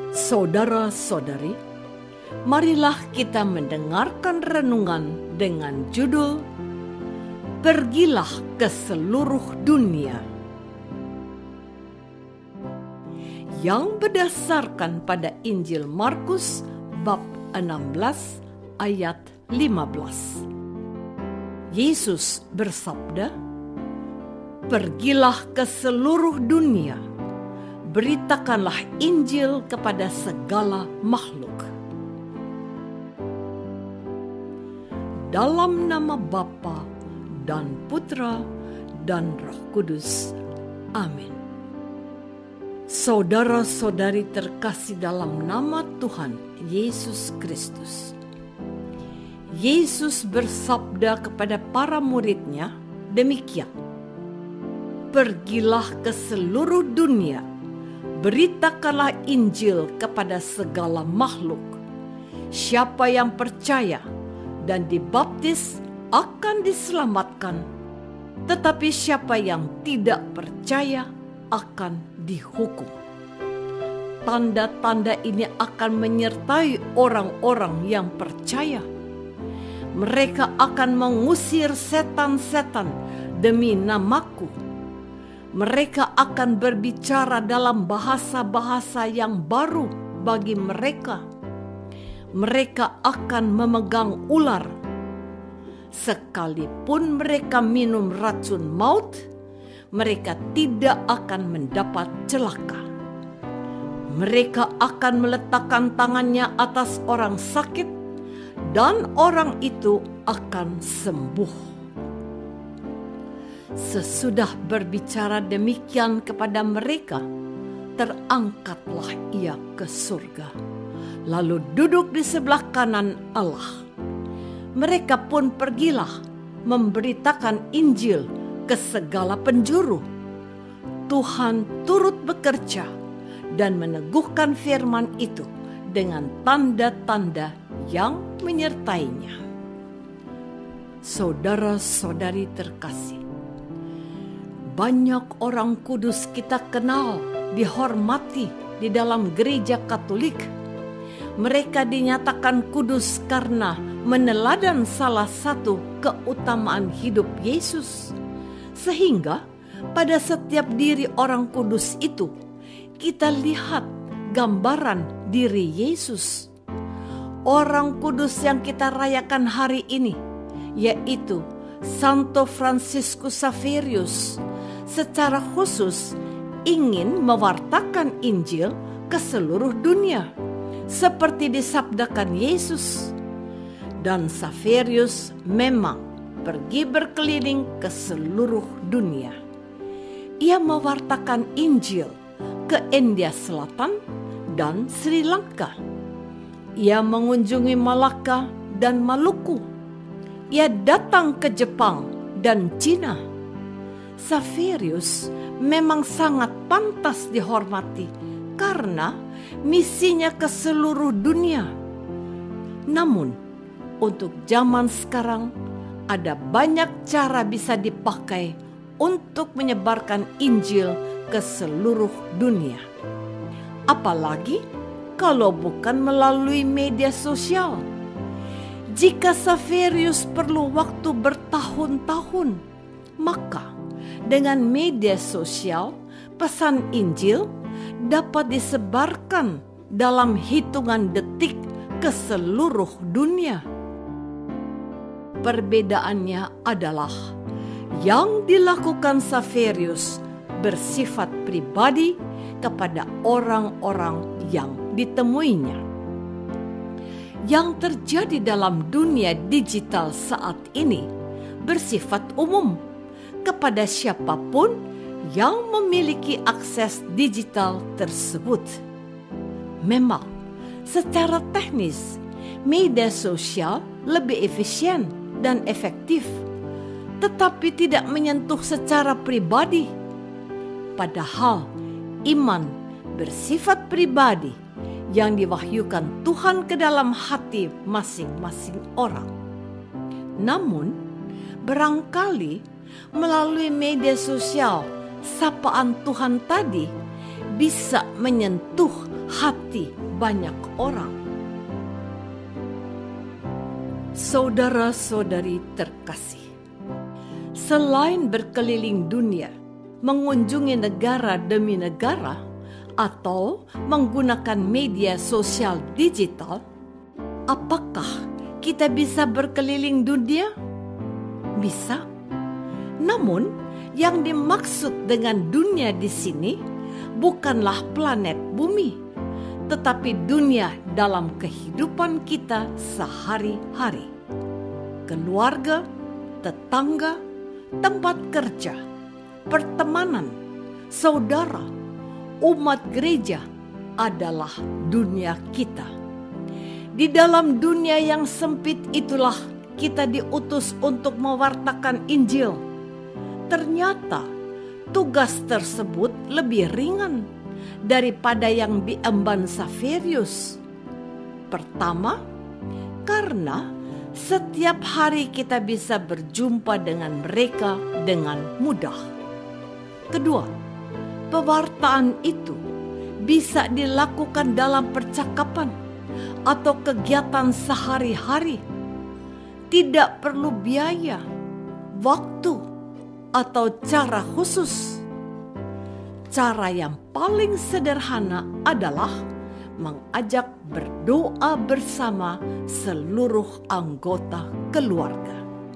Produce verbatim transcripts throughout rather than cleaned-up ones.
Saudara-saudari, marilah kita mendengarkan renungan dengan judul Pergilah ke seluruh dunia, yang berdasarkan pada Injil Markus bab enam belas ayat lima belas. Yesus bersabda, "Pergilah ke seluruh dunia, beritakanlah Injil kepada segala makhluk." Dalam nama Bapa dan Putra dan Roh Kudus. Amin. Saudara-saudari terkasih dalam nama Tuhan Yesus Kristus, Yesus bersabda kepada para murid-Nya demikian, "Pergilah ke seluruh dunia, beritakanlah Injil kepada segala makhluk. Siapa yang percaya dan dibaptis akan diselamatkan, tetapi siapa yang tidak percaya akan dihukum." Tanda-tanda ini akan menyertai orang-orang yang percaya. Mereka akan mengusir setan-setan demi namaku. Mereka akan berbicara dalam bahasa-bahasa yang baru bagi mereka. Mereka akan memegang ular. Sekalipun mereka minum racun maut, mereka tidak akan mendapat celaka. Mereka akan meletakkan tangannya atas orang sakit, dan orang itu akan sembuh. Sesudah berbicara demikian kepada mereka, terangkatlah ia ke surga, lalu duduk di sebelah kanan Allah. Mereka pun pergilah memberitakan Injil ke segala penjuru. Tuhan turut bekerja dan meneguhkan firman itu dengan tanda-tanda yang menyertainya. Saudara-saudari terkasih, banyak orang kudus kita kenal, dihormati di dalam gereja Katolik. Mereka dinyatakan kudus karena meneladan salah satu keutamaan hidup Yesus. Sehingga pada setiap diri orang kudus itu, kita lihat gambaran diri Yesus. Orang kudus yang kita rayakan hari ini, yaitu Santo Fransiskus Xaverius, secara khusus ingin mewartakan Injil ke seluruh dunia, seperti disabdakan Yesus. Dan Xaverius memang pergi berkeliling ke seluruh dunia. Ia mewartakan Injil ke India Selatan dan Sri Lanka. Ia mengunjungi Malaka dan Maluku. Ia datang ke Jepang dan Cina. Xaverius memang sangat pantas dihormati karena misinya ke seluruh dunia. Namun, untuk zaman sekarang ada banyak cara bisa dipakai untuk menyebarkan Injil ke seluruh dunia. Apalagi kalau bukan melalui media sosial. Jika Xaverius perlu waktu bertahun-tahun, maka dengan media sosial pesan Injil dapat disebarkan dalam hitungan detik ke seluruh dunia. Perbedaannya adalah yang dilakukan Xaverius bersifat pribadi kepada orang-orang yang ditemuinya. Yang terjadi dalam dunia digital saat ini bersifat umum kepada siapapun yang memiliki akses digital tersebut. Memang, secara teknis, media sosial lebih efisien dan efektif, tetapi tidak menyentuh secara pribadi. Padahal, iman bersifat pribadi yang diwahyukan Tuhan ke dalam hati masing-masing orang. Namun, barangkali melalui media sosial, sapaan Tuhan tadi bisa menyentuh hati banyak orang. Saudara-saudari terkasih, selain berkeliling dunia, mengunjungi negara demi negara, atau menggunakan media sosial digital, apakah kita bisa berkeliling dunia? Bisa. Namun, yang dimaksud dengan dunia di sini bukanlah planet bumi, tetapi dunia dalam kehidupan kita sehari-hari. Keluarga, tetangga, tempat kerja, pertemanan, saudara, umat gereja adalah dunia kita. Di dalam dunia yang sempit itulah kita diutus untuk mewartakan Injil. Ternyata tugas tersebut lebih ringan daripada yang diemban Saverius. Pertama, karena setiap hari kita bisa berjumpa dengan mereka dengan mudah. Kedua, pewartaan itu bisa dilakukan dalam percakapan atau kegiatan sehari-hari. Tidak perlu biaya, waktu, atau cara khusus. Cara yang paling sederhana adalah mengajak berdoa bersama seluruh anggota keluarga.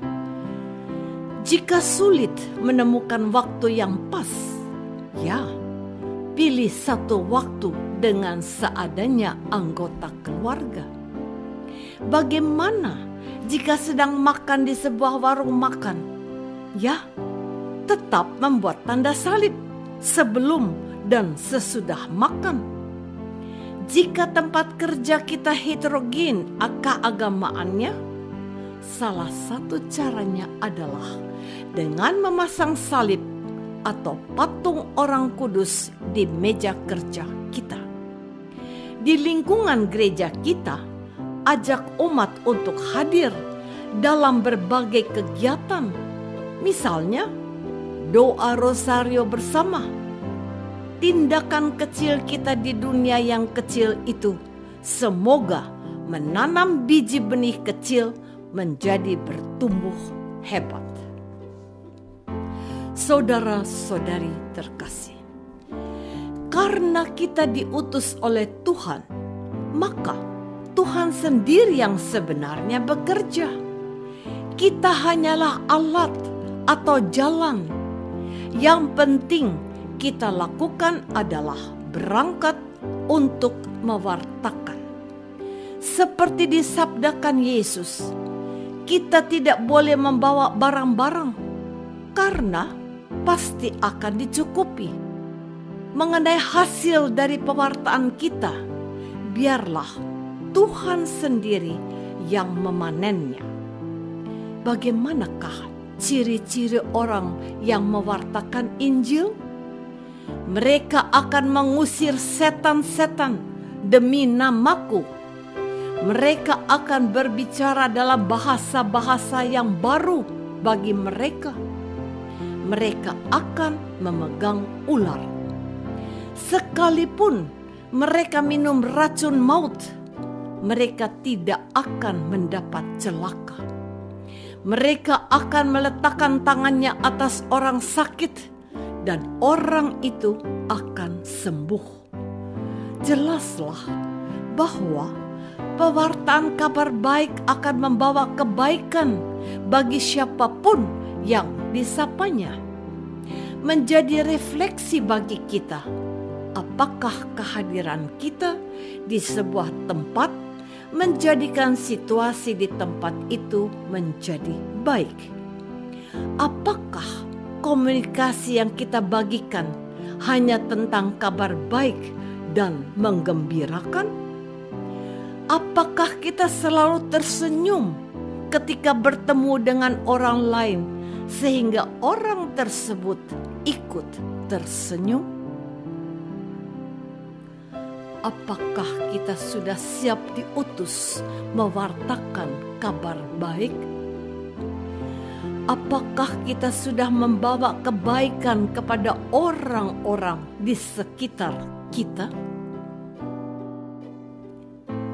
Jika sulit menemukan waktu yang pas, ya, pilih satu waktu dengan seadanya anggota keluarga. Bagaimana jika sedang makan di sebuah warung makan? Ya, tetap membuat tanda salib sebelum dan sesudah makan. Jika tempat kerja kita heterogen keagamaannya, salah satu caranya adalah dengan memasang salib atau patung orang kudus di meja kerja kita. Di lingkungan gereja kita, ajak umat untuk hadir dalam berbagai kegiatan, misalnya doa rosario bersama. Tindakan kecil kita di dunia yang kecil itu semoga menanam biji benih kecil menjadi bertumbuh hebat. Saudara-saudari terkasih, karena kita diutus oleh Tuhan, maka Tuhan sendiri yang sebenarnya bekerja. Kita hanyalah alat atau jalan. Yang penting kita lakukan adalah berangkat untuk mewartakan. Seperti disabdakan Yesus, kita tidak boleh membawa barang-barang karena pasti akan dicukupi. Mengenai hasil dari pewartaan kita, biarlah Tuhan sendiri yang memanennya. Bagaimanakah ciri-ciri orang yang mewartakan Injil? Mereka akan mengusir setan-setan demi namaku. Mereka akan berbicara dalam bahasa-bahasa yang baru bagi mereka. Mereka akan memegang ular. Sekalipun mereka minum racun maut, mereka tidak akan mendapat celaka. Mereka akan meletakkan tangannya atas orang sakit dan orang itu akan sembuh. Jelaslah bahwa pewartaan kabar baik akan membawa kebaikan bagi siapapun yang disapanya. Menjadi refleksi bagi kita, apakah kehadiran kita di sebuah tempat menjadikan situasi di tempat itu menjadi baik? Apakah komunikasi yang kita bagikan hanya tentang kabar baik dan menggembirakan? Apakah kita selalu tersenyum ketika bertemu dengan orang lain sehingga orang tersebut ikut tersenyum? Apakah kita sudah siap diutus mewartakan kabar baik? Apakah kita sudah membawa kebaikan kepada orang-orang di sekitar kita?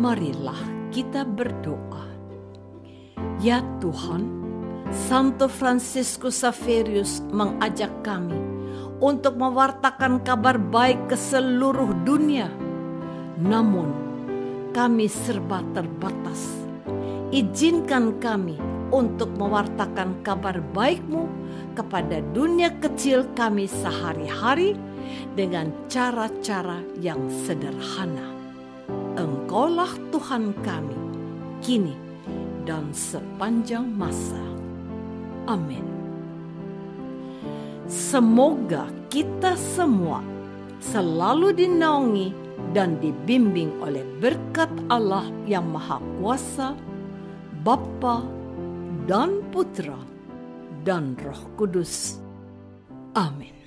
marilah kita berdoa. Ya Tuhan, Santo Fransiskus Xaverius mengajak kami untuk mewartakan kabar baik ke seluruh dunia. Namun, kami serba terbatas. Izinkan kami untuk mewartakan kabar baik-Mu kepada dunia kecil kami sehari-hari dengan cara-cara yang sederhana. Engkaulah Tuhan kami, kini dan sepanjang masa. Amin. Semoga kita semua selalu dinaungi dan dibimbing oleh berkat Allah yang Maha Kuasa, Bapa dan Putra dan Roh Kudus. Amin.